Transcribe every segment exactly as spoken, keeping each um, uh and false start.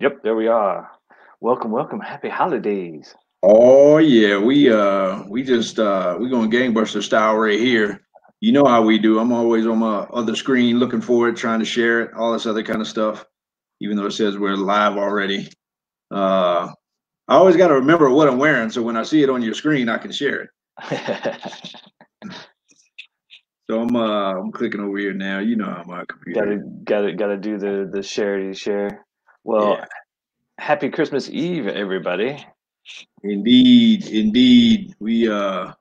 Yep, there we are. Welcome, welcome. Happy holidays. Oh yeah, we uh we just uh we going gangbuster style right here. You know how we do. I'm always on my other screen looking for it, trying to share it, all this other kind of stuff. Even though it says we're live already. Uh I always gotta remember what I'm wearing so when I see it on your screen I can share it. So I'm uh I'm clicking over here now. You know how my computer gotta is. gotta gotta do the the share share. Well, Yeah. happy Christmas Eve, everybody. Indeed, indeed. We uh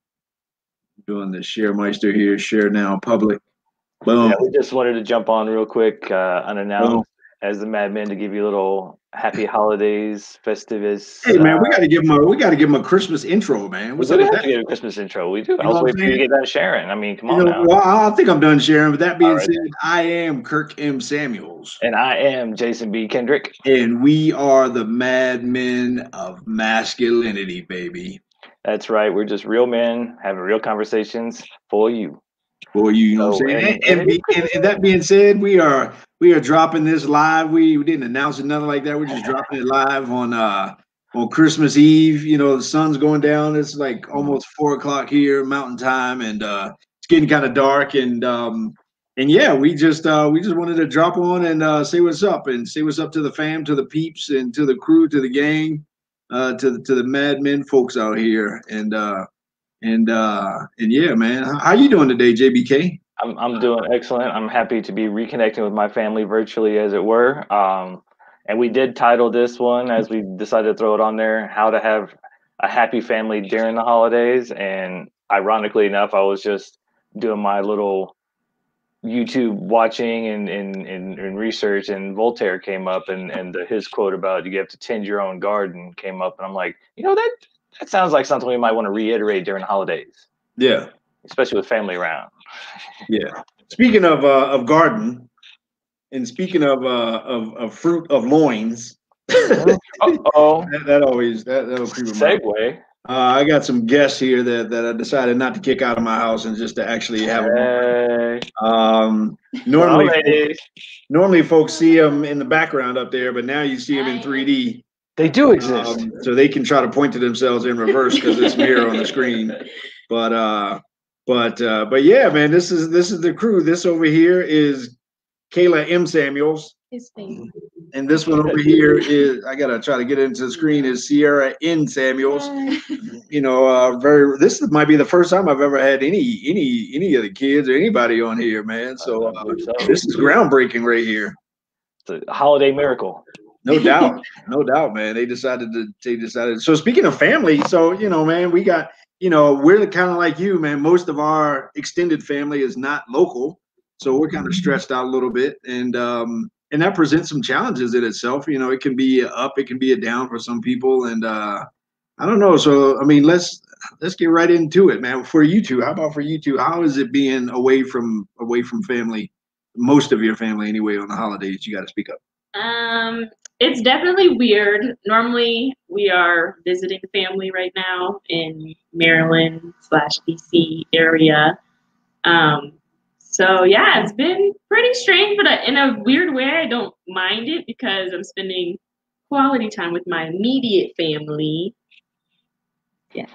doing the share meister here, share now public. Yeah, Boom. we just wanted to jump on real quick, uh, Boom. unannounced, as the Mad Men to give you a little happy holidays, festivus. Hey Uh, man, we got to give him a we got to give him a Christmas intro, man. we What's do up with have that? to give a Christmas intro. We do. I You know was what I'm waiting for you to saying? get done sharing. I mean, come You on know, now. well, I think I'm done sharing. But that All being right. said, I am Kirk M. Samuels, And I am Jason B. Kendrick. and we are the Mad Men of Masculinity, baby. That's right. We're just real men having real conversations for you. For you, you know what So, I'm saying? And and and and, it is be, and, and that being said, we are we are dropping this live. We, we didn't announce it, nothing like that. We're just dropping it live on uh on Christmas Eve. You know, the sun's going down. It's like Christmas. almost four o'clock here, Mountain Time, and uh it's getting kind of dark. And um and yeah, we just uh we just wanted to drop on and uh say what's up and say what's up to the fam, to the peeps, and to the crew, to the gang, uh to the to the Mad Men folks out here. And uh and uh and yeah, man, how, how you doing today, J B K? I'm I'm doing excellent. I'm happy to be reconnecting with my family virtually, as it were. Um, and we did title this one, as we decided to throw it on there, "How to Have a Happy Family During the Holidays." And ironically enough, I was just doing my little YouTube watching and and, and, and research, and Voltaire came up, and and the, his quote about you have to tend your own garden came up, and I'm like, you know, that that sounds like something we might want to reiterate during the holidays, Yeah, especially with family around. yeah. Speaking of uh, of garden, and speaking of uh, of of fruit of loins, Mhm. that, Uh-oh. that always that that'll creep in my. Segue. Uh, I got some guests here that that I decided not to kick out of my house and just to actually have them Hey. on. Um, Well, normally, folks, ladies. normally folks see them in the background up there, but now you see them in three D. They do exist. Um, so they can try to point to themselves in reverse because it's mirror on the screen. But uh, but uh, but yeah, man, this is this is the crew. This over here is Kayla M. Samuels. His face. And this one over here is I gotta try to get it into the screen is Sierra N. Samuels. You know, uh, very. This might be the first time I've ever had any any any of the kids or anybody on here, man. So I uh, believe so. this is groundbreaking right here. It's a holiday miracle. No doubt, no doubt, man. They decided to. They decided. So speaking of family, so you know, man, we got. You know, we're kind of like you, man. Most of our extended family is not local, so we're kind of stretched out a little bit, and um, and that presents some challenges in itself. You know, it can be a up, it can be a down for some people, and uh, I don't know. So I mean, let's let's get right into it, man. For you two, how about for you two? How is it being away from away from family, most of your family anyway, on the holidays? You got to speak up. Um, it's definitely weird. Normally, we are visiting family right now in Maryland slash D C area. Um, so yeah, it's been pretty strange, but I- in a weird way, I don't mind it because I'm spending quality time with my immediate family. Yeah.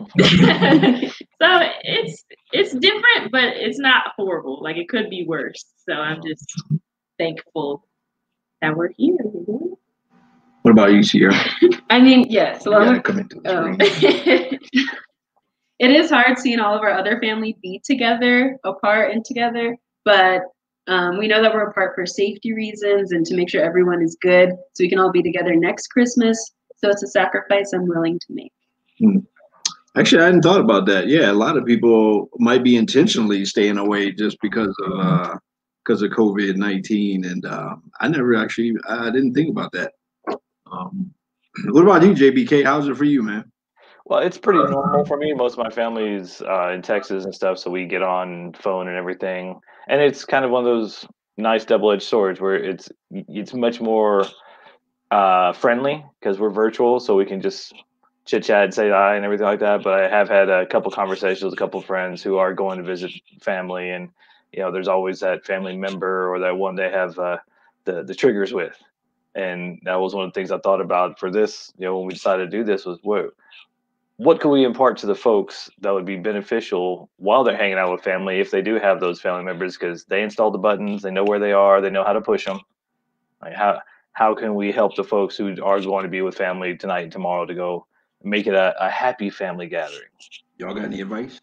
So it's it's different, but it's not horrible. Like it could be worse. So I'm just thankful that we're here. You know? What about you, Sierra? I mean, yes. You Well, gotta I'm- come into the oh. screen. It is hard seeing all of our other family be together, apart and together, but um, we know that we're apart for safety reasons and to make sure everyone is good so we can all be together next Christmas. So it's a sacrifice I'm willing to make. Hmm. Actually, I hadn't thought about that. Yeah, a lot of people might be intentionally staying away just because of uh, because of COVID nineteen, and uh, I never actually I didn't think about that. Um, what about you, J B K? How's it for you, man? Well, it's pretty normal for me. Most of my family's uh, in Texas and stuff, so we get on phone and everything. And it's kind of one of those nice double-edged swords where it's it's much more uh, friendly because we're virtual, so we can just chit chat, say hi, and everything like that. But I have had a couple conversations with a couple friends who are going to visit family, and you know, there's always that family member or that one they have uh, the the triggers with. And that was one of the things I thought about for this, you know, when we decided to do this was what what can we impart to the folks that would be beneficial while they're hanging out with family if they do have those family members because they installed the buttons, they know where they are, they know how to push them. Like how how can we help the folks who are going to be with family tonight and tomorrow to go make it a, a happy family gathering? Y'all got any advice?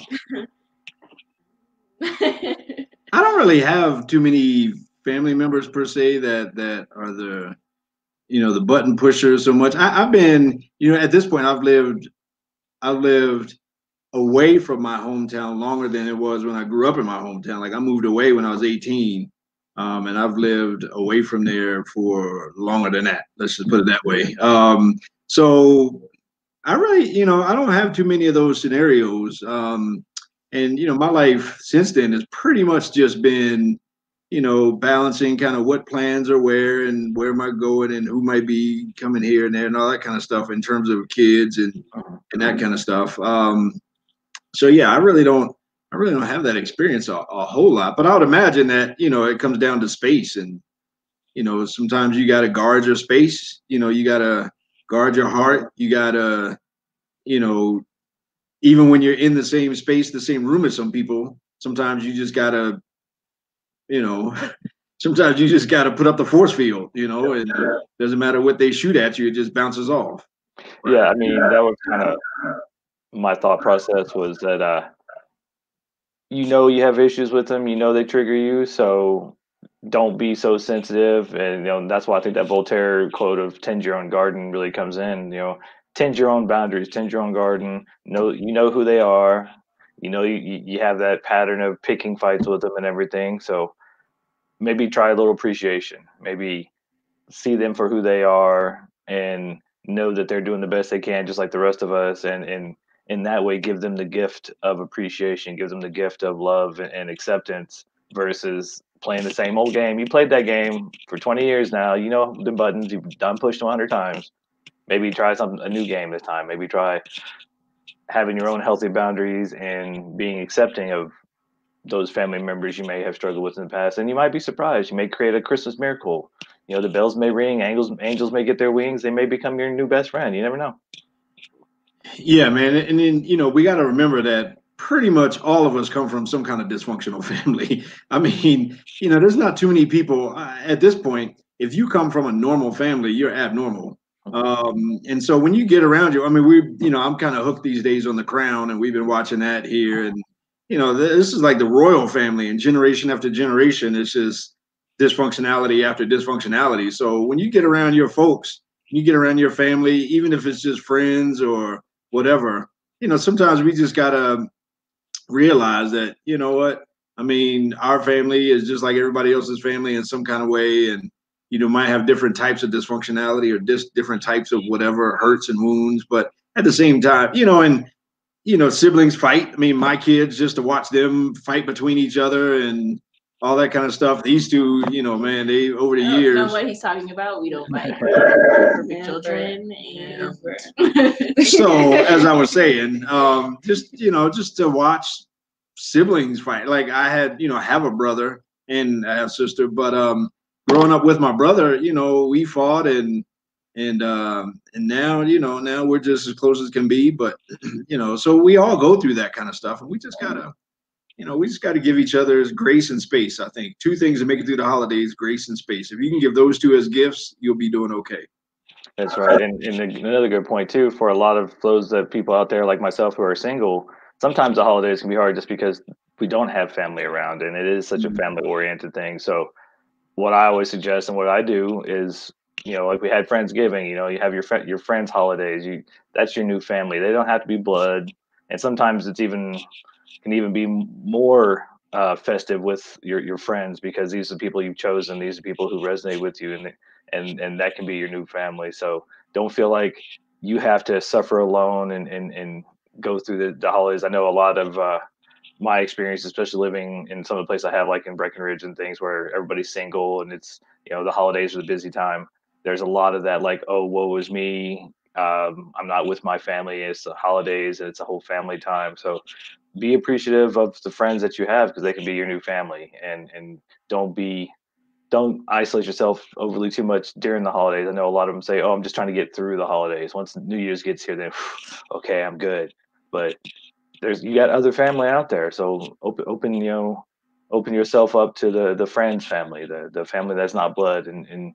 I don't really have too many family members per se that that are the you know the button pushers so much. I, I've been you know at this point I've lived I've lived away from my hometown longer than it was when I grew up in my hometown. Like I moved away when I was eighteen, um, and I've lived away from there for longer than that. Let's just put it that way. Um, so I really, you know, I don't have too many of those scenarios. Um, and you know, my life since then has pretty much just been, you know, balancing kind of what plans are where and where am I going and who might be coming here and there and all that kind of stuff in terms of kids and and that kind of stuff. Um, so yeah, I really don't I really don't have that experience a, a whole lot, but I would imagine that, you know, it comes down to space and, you know, sometimes you got to guard your space, you know, you got to guard your heart, you got to, you know, even when you're in the same space, the same room as some people, sometimes you just got to, you know, sometimes you just got to put up the force field, you know, and it doesn't matter what they shoot at you, it just bounces off. Yeah, I mean that was kind of my thought process was that uh you know you have issues with them, you know they trigger you, so don't be so sensitive. And you know that's why I think that Voltaire quote of "tend your own garden" really comes in. You know, tend your own boundaries, tend your own garden. Know you know who they are. You know you you have that pattern of picking fights with them and everything. So maybe try a little appreciation. Maybe see them for who they are and know that they're doing the best they can, just like the rest of us. And and in that way, give them the gift of appreciation, give them the gift of love and, and acceptance versus playing the same old game. You played that game for twenty years now. You know the buttons. You've done pushed them a hundred times. Maybe try some a new game this time. Maybe try having your own healthy boundaries and being accepting of those family members you may have struggled with in the past. And you might be surprised. You may create a Christmas miracle. You know, the bells may ring, angels angels may get their wings, they may become your new best friend. You never know. Yeah, man. And then, you know, we got to remember that pretty much all of us come from some kind of dysfunctional family. I mean, you know, there's not too many people uh, at this point. If you come from a normal family, you're abnormal. Um, and so when you get around you, I mean, we, you know, I'm kind of hooked these days on The Crown, and we've been watching that here. And, you know, this is like the royal family, and generation after generation, it's just dysfunctionality after dysfunctionality. So when you get around your folks, you get around your family, even if it's just friends or whatever, you know, sometimes we just gotta realize that, you know what, I mean, our family is just like everybody else's family in some kind of way, and you know, might have different types of dysfunctionality or dis- different types of whatever hurts and wounds, but at the same time, you know, and you know, siblings fight. I mean, my kids, just to watch them fight between each other and all that kind of stuff. These two, you know, man, they over the I don't years. know what he's talking about. We don't fight for children. And So as I was saying, um, just you know, just to watch siblings fight. Like I had, you know, I have a brother and I have a sister, but um, growing up with my brother, you know, we fought and and um, and now, you know, now we're just as close as can be. But you know, so we all go through that kind of stuff, and we just gotta, you know, we just got to give each other grace and space. I think two things that make it through the holidays: grace and space. If you can give those two as gifts, you'll be doing okay. That's right. And, and another good point too, for a lot of those that people out there like myself who are single, sometimes the holidays can be hard just because we don't have family around and it is such a family oriented thing. So what I always suggest and what I do is, you know, like we had Friendsgiving, you know, you have your fri- your friends' holidays. You that's your new family. They don't have to be blood, and sometimes it's even can even be more uh, festive with your your friends because these are the people you've chosen. These are people who resonate with you, and and and that can be your new family. So don't feel like you have to suffer alone and and and go through the, the holidays. I know a lot of uh, my experience, especially living in some of the places I have, like in Breckenridge and things where everybody's single and it's, you know, the holidays are the busy time. There's a lot of that, like, oh, woe is me. Um, I'm not with my family. It's the holidays and it's a whole family time. So be appreciative of the friends that you have because they can be your new family, and and don't be don't isolate yourself overly too much during the holidays. I know a lot of them say, "Oh, I'm just trying to get through the holidays. Once New Year's gets here, then okay, I'm good." But there's you got other family out there, so open, open, you know, open yourself up to the the friends family, the the family that's not blood, and and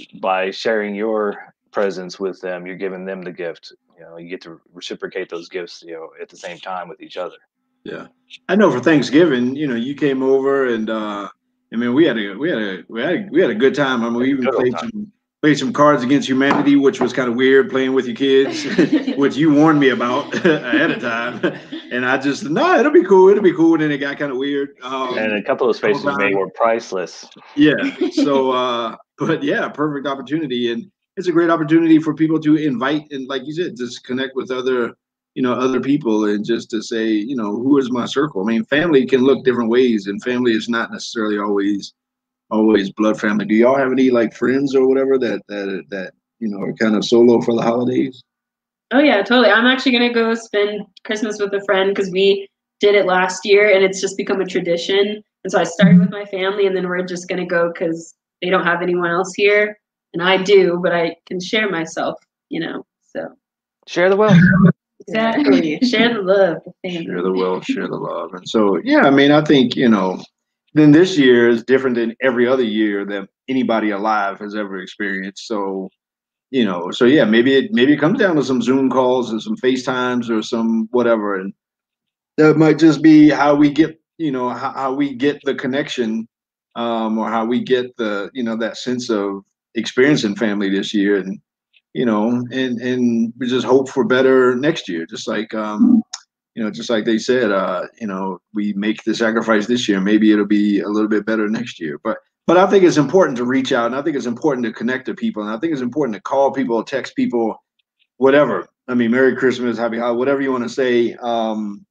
by sharing your presence with them, you're giving them the gift. You know, you get to reciprocate those gifts, you know, at the same time with each other. Yeah, I know for Thanksgiving, you know, you came over and uh I mean we had a we had a we had a, we had a good time. I mean we even Good old played time. some played some Cards Against Humanity, which was kind of weird playing with your kids, which you warned me about ahead of time. And I just no, it'll be cool, it'll be cool. And then it got kind of weird. Um And a couple of couple spaces you made times. were priceless. Yeah. So uh but yeah, perfect opportunity. And it's a great opportunity for people to invite and like you said, just connect with other you know, other people and just to say, you know, who is my circle? I mean, family can look different ways and family is not necessarily always always blood family. Do y'all have any like friends or whatever that that that you know are kind of solo for the holidays? Oh yeah, totally. I'm actually gonna go spend Christmas with a friend because we did it last year and it's just become a tradition. And so I started with my family and then we're just gonna go because they don't have anyone else here. And I do, but I can share myself, you know. So Share the wealth. exactly. Share the love, the family. Share the wealth, share the love. And so yeah, I mean, I think, you know, then this year is different than every other year that anybody alive has ever experienced. So you know, so yeah, maybe it maybe it comes down to some Zoom calls or some FaceTimes or some whatever, and that might just be how we get, you know, how, how we get the connection, um, or how we get the, you know, that sense of experiencing family this year, and you know, and and we just hope for better next year, just like um, you know, just like they said, uh, you know, we make the sacrifice this year, maybe it'll be a little bit better next year, but. But I think it's important to reach out, and I think it's important to connect to people, and I think it's important to call people, text people, whatever. I mean, Merry Christmas, Happy Holiday, whatever you want to say. Um,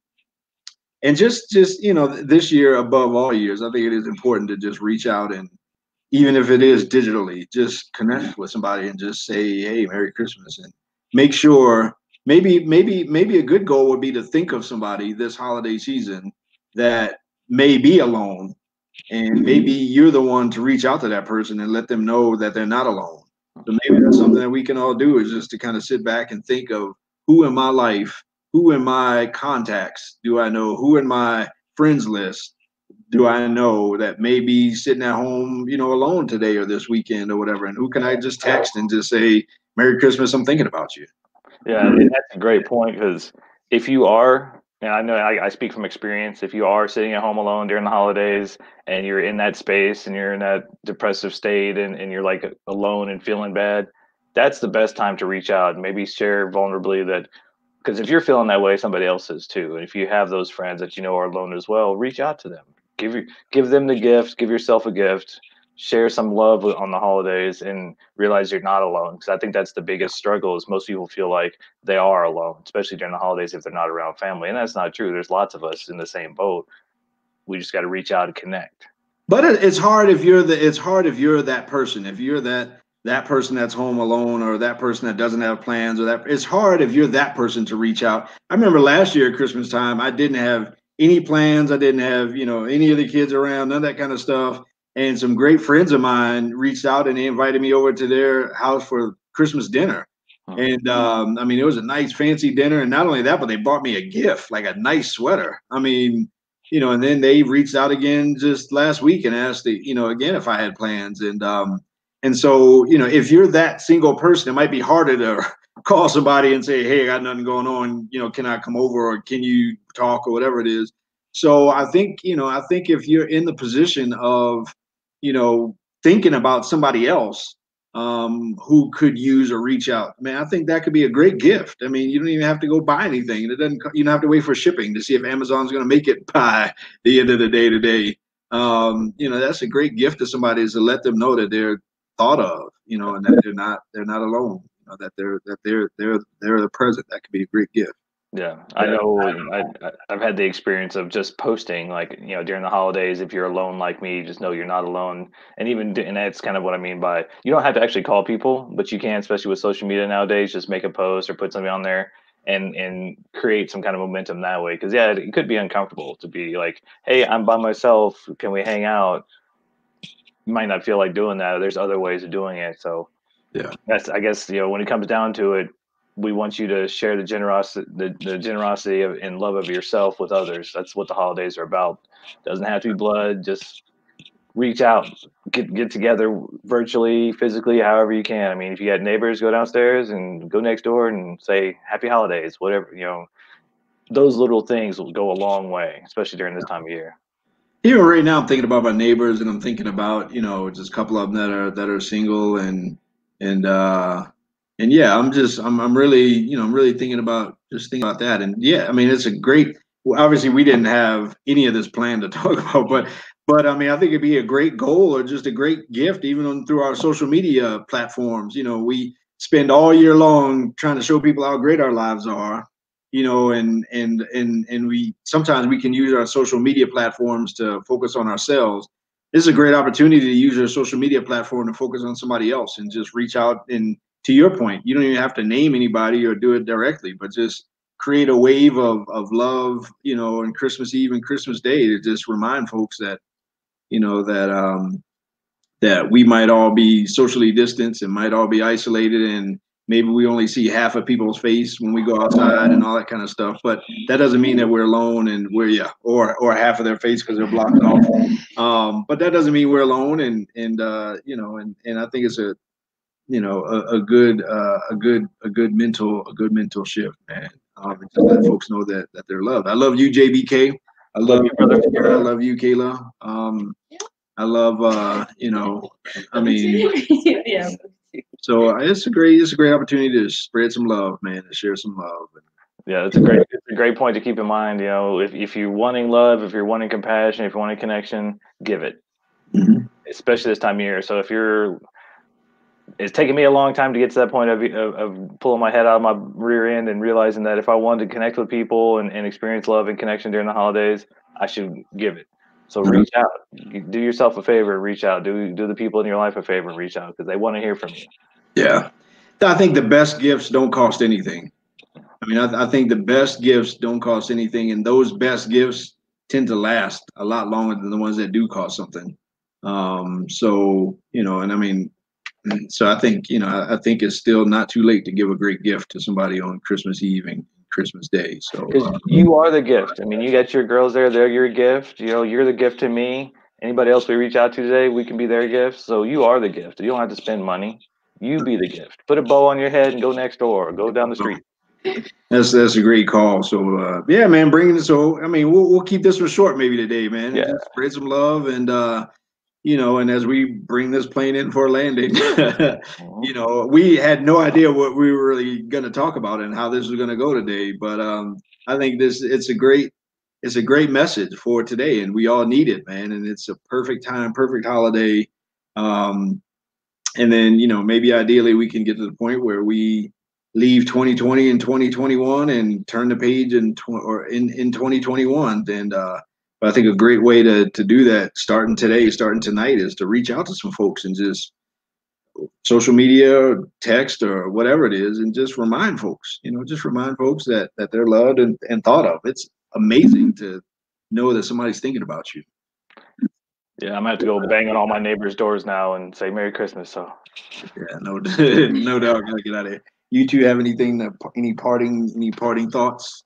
and just, just you know, this year above all years, I think it is important to just reach out and, even if it is digitally, just connect with somebody and just say, "Hey, Merry Christmas," and make sure. Maybe, maybe, maybe a good goal would be to think of somebody this holiday season that may be alone and maybe you're the one to reach out to that person and let them know that they're not alone. So maybe that's something that we can all do is just to kind of sit back and think of who in my life, who in my contacts do I know, who in my friends list do I know that may be sitting at home, you know, alone today or this weekend or whatever, and who can I just text and just say, "Merry Christmas, I'm thinking about you." Yeah, and that's a great point because if you are, and I know I, I speak from experience, if you are sitting at home alone during the holidays and you're in that space and you're in that depressive state and, and you're like alone and feeling bad, that's the best time to reach out and maybe share vulnerably that because if you're feeling that way, somebody else is too. And if you have those friends that you know are alone as well, reach out to them. Give you give them the gift, give yourself a gift, share some love on the holidays and realize you're not alone. Because I think that's the biggest struggle is most people feel like they are alone, especially during the holidays if they're not around family. And that's not true. There's lots of us in the same boat. We just got to reach out and connect. But it, it's hard if you're the it's hard if you're that person. If you're that that person that's home alone or that person that doesn't have plans or that it's hard if you're that person to reach out. I remember last year at Christmas time, I didn't have any plans. I didn't have, you know, any of the kids around, none of that kind of stuff. And some great friends of mine reached out and they invited me over to their house for Christmas dinner. And um, I mean, it was a nice fancy dinner. And not only that, but they bought me a gift, like a nice sweater. I mean, you know, and then they reached out again just last week and asked, the, you know, again, if I had plans. And, um, and so, you know, if you're that single person, it might be harder to call somebody and say, "Hey, I got nothing going on. You know, can I come over or can you talk or whatever it is?" So I think, you know, I think if you're in the position of, you know, thinking about somebody else um, who could use or reach out, man, I think that could be a great gift. I mean, you don't even have to go buy anything. It doesn't, you don't have to wait for shipping to see if Amazon's going to make it by the end of the day today. Um, you know, that's a great gift to somebody is to let them know that they're thought of, you know, and that they're not, they're not alone, you know, that they're, that they're, they're, they're the present. That could be a great gift. Yeah, I know. I, I- I've had the experience of just posting, like, you know, during the holidays, if you're alone like me, just know you're not alone. And even, d- and that's kind of what I mean by you don't have to actually call people, but you can, especially with social media nowadays, just make a post or put something on there and and create some kind of momentum that way. Because yeah, it, it could be uncomfortable to be like, hey, I'm by myself. Can we hang out? might not feel like doing that. There's other ways of doing it. So Yeah. that's, I guess, you know, when it comes down to it, we want you to share the generosity, the, the generosity of, and love of yourself with others. That's what the holidays are about. Doesn't have to be blood. Just reach out, get get together virtually, physically, however you can. I mean, if you got neighbors, go downstairs and go next door and say happy holidays, whatever, you know, those little things will go a long way, especially during this time of year. Even right now, I'm thinking about my neighbors, and I'm thinking about, you know, just a couple of them that are that are single, and and uh, and yeah, I'm just I'm I'm really, you know, I'm really thinking about just thinking about that, and yeah, I mean, it's a great. Well, obviously, we didn't have any of this planned to talk about, but but I mean, I think it'd be a great goal or just a great gift, even on through our social media platforms. You know, we spend all year long trying to show people how great our lives are. You know, and and and and we sometimes we can use our social media platforms to focus on ourselves. This is a great opportunity to use your social media platform to focus on somebody else and just reach out. And to your point, you don't even have to name anybody or do it directly, but just create a wave of of love, you know, on Christmas Eve and Christmas Day to just remind folks that, you know, that um that we might all be socially distanced and might all be isolated, and maybe we only see half of people's face when we go outside and all that kind of stuff. But that doesn't mean that we're alone and we're, yeah, or or half of their face because they're blocked off. Um, but that doesn't mean we're alone. And and uh, you know, and and I think it's a, you know, a, a good uh, a good a good mental a good mental shift, man. Um, and to let folks know that that they're loved. I love you, J B K. I love you, brother. I love you, Kayla. Um, I love, uh, you know, I mean, yeah. so it's a great, it's a great opportunity to spread some love, man, to share some love. Yeah, it's a great, it's a great point to keep in mind. You know, if if you're wanting love, if you're wanting compassion, if you're wanting connection, give it. Mm-hmm. Especially this time of year. So if you're, it's taken me a long time to get to that point of, of of pulling my head out of my rear end and realizing that if I wanted to connect with people and, and experience love and connection during the holidays, I should give it. So Mm-hmm. reach out, do yourself a favor, reach out, do do the people in your life a favor, and reach out because they want to hear from you. Yeah, I think the best gifts don't cost anything. I mean, I, I think the best gifts don't cost anything, and those best gifts tend to last a lot longer than the ones that do cost something. Um, so, you know, and I mean, so I think, you know, I, I think it's still not too late to give a great gift to somebody on Christmas Eve and Christmas Day. So uh, you are the gift. I mean, you got your girls there; they're your gift. You know, you're the gift to me. Anybody else we reach out to today, we can be their gift. So you are the gift. You don't have to spend money. You be the gift. Put a bow on your head and go next door. Or go down the street. That's that's a great call. So uh, yeah, man, bringing it. So I mean, we'll we'll keep this one short maybe today, man. Yeah. Just spread some love, and uh, you know, and as we bring this plane in for a landing, you know, we had no idea what we were really going to talk about and how this was going to go today. But um, I think this it's a great it's a great message for today, and we all need it, man. And it's a perfect time, perfect holiday. Um, and then, you know, maybe ideally we can get to the point where we leave twenty twenty and twenty twenty-one and turn the page in tw- or in, in twenty twenty-one. And uh, but I think a great way to to do that, starting today, starting tonight, is to reach out to some folks and just social media, text, or whatever it is, and just remind folks, you know, just remind folks that that they're loved and, and thought of. It's amazing to know that somebody's thinking about you. Yeah, I'm gonna have to go bang on all my neighbors' doors now and say Merry Christmas. So yeah, no, no doubt, gotta get out of here. You two have anything that any parting any parting thoughts?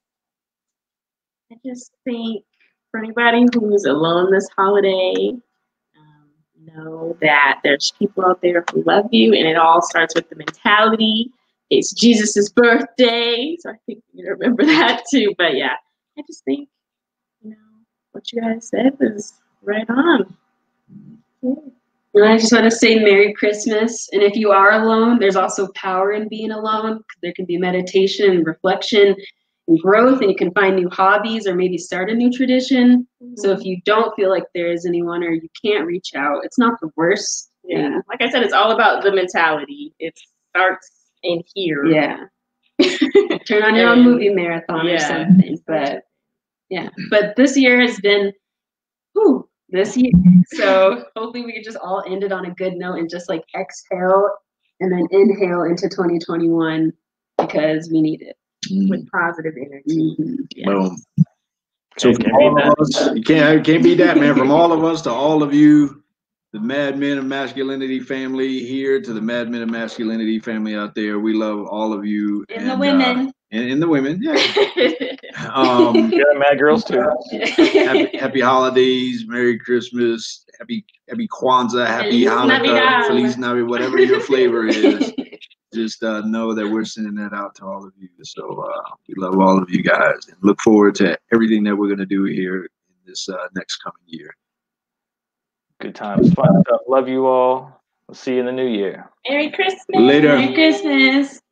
I just think for anybody who's alone this holiday, um, know that there's people out there who love you, and it all starts with the mentality. It's Jesus's birthday, so I think you remember that too. But yeah, I just think, you know, what you guys said was right on. Yeah. And I just want to say Merry Christmas. And if you are alone, there's also power in being alone. There can be meditation and reflection and growth, and you can find new hobbies or maybe start a new tradition. Mm-hmm. So if you don't feel like there is anyone or you can't reach out, it's not the worst. Yeah. Thing. Like I said, it's all about the mentality. It starts in here. Yeah. Turn on your own movie marathon yeah. or something. But yeah. But this year has been, whew, this year. So hopefully we can just all end it on a good note and just like exhale and then inhale into twenty twenty-one because we need it. Mm-hmm. With positive energy. Mm-hmm. Yeah. Boom. So from all of us, you can't, can't beat that, man. From all of us to all of you, the Mad Men of Masculinity family here to the Mad Men of Masculinity family out there. We love all of you. And, and the women. Uh, and, and the women, yeah. um, yeah, Mad Girls too. happy, happy holidays, Merry Christmas, happy Happy Kwanzaa, Happy Feliz Hanukkah, Navidad. Feliz Navidad, whatever your flavor is. Just uh, know that we're sending that out to all of you. So uh, we love all of you guys and look forward to everything that we're going to do here in this uh, next coming year. Good times, fun stuff. Love you all. We'll see you in the new year. Merry Christmas. Later. Merry Christmas.